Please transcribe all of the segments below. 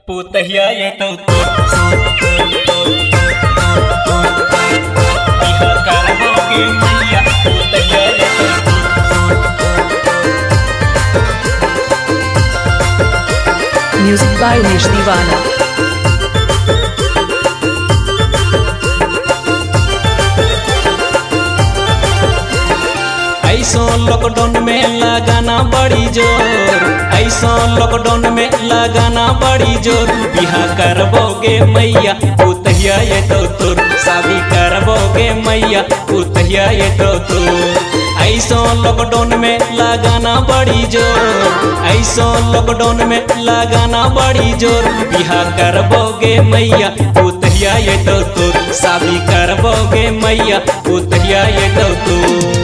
Putihnya itu Iha karaboke maya putihnya itu Music by Umesh Divana. ऐसो lockdown में लगाना बड़ी जोर, ऐसो लॉकडाउन में लगाना बड़ी जोर। बिहा करबोगे मैया पुतहिया ये तो तोर, शादी करबोगे मैया पुतहिया ये तो तोर। ऐसो लॉकडाउन में लगाना बड़ी जोर, ऐसो लॉकडाउन में लगाना बड़ी जोर। बिहा करबोगे मैया पुतहिया ये तो तोर, शादी करबोगे मैया पुतहिया ये तो तोर।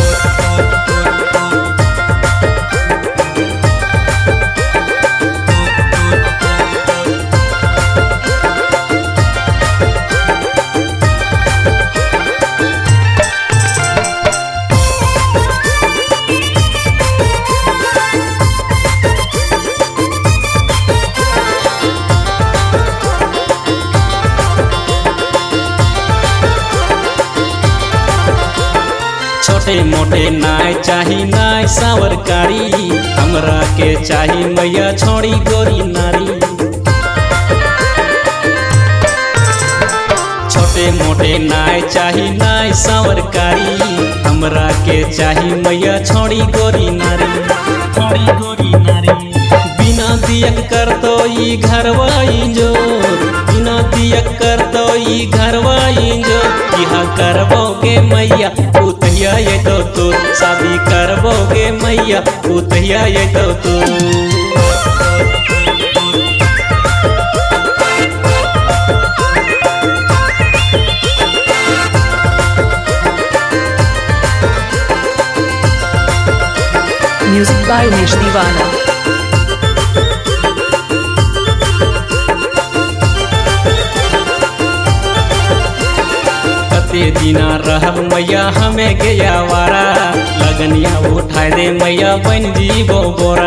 छोटे मोटे नाय चाही नाय सावरकारी, हमरा के चाही मैया छोड़ी गोरी नारी। छोटे मोटे नाय चाही नाय सावरकारी, हमरा के चाही मैया छोड़ी गोरी नारी। छोड़ी गोरी नारी बिना दियक कर तो ई घरवाई जोर, बिना दियक कर तो ई घरवाई जोर। बिहा करबोगे मैया पुतहिया ये तो तोर, शादी करबोगे मैया पुतहिया ये तो तोर। Music by Umesh Divana. कते दिना रहब मैया हमें गया वारा, लगनिया उठाए दे मैया बन जीवो बोरा।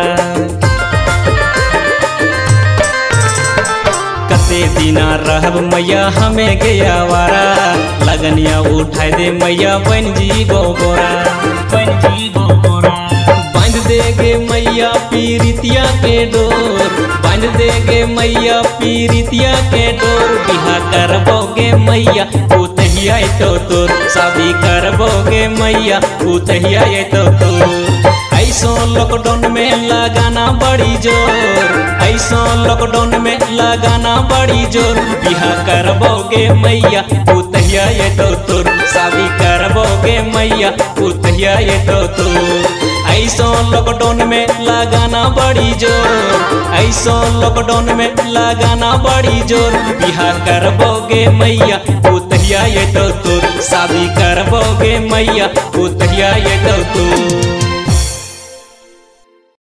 कते दिना रहब मैया हमें गया वारा, लगनिया उठाए दे मैया बन जीवो बोरा। बन जीवो बोरा बांध देगे मैया पीरितिया के डोर, बांध देगे मैया पीरितिया के डोर। बिहा करबोगे मैया पुतहिया ये तो तोर, शादी करबोगे मैया पुतहिया ये तो तोर। ऐसो लॉकडाउन में लगाना बड़ी जोर, ऐसो लॉकडाउन में लगाना बड़ी जोर। बिहा करबोगे मैया पुतहिया ये तो तोर, शादी करबोगे मैया पुतहिया ये तो तोर। ऐसो लॉकडाउन में लगाना बड़ी जोर, ऐसो लॉकडाउन में लगाना बड़ी जोर। बिहा करबोगे मैया पुतहिया ये तो तोर, शादी करबोगे मैया पुतहिया ये तो तोर।